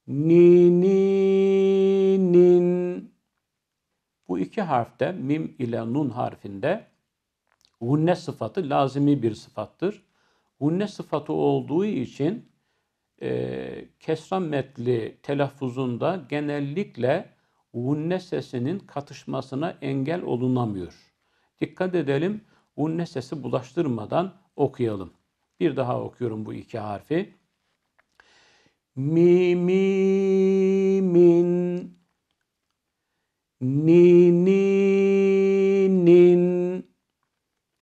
Ni, ni, nin. Bu iki harfte mim ile nun harfinde gunne sıfatı lazimi bir sıfattır. Gunne sıfatı olduğu için kesra metli telaffuzunda genellikle gunne sesinin katışmasına engel olunamıyor. Dikkat edelim, gunne sesi bulaştırmadan okuyalım. Bir daha okuyorum bu iki harfi. Mi, mi,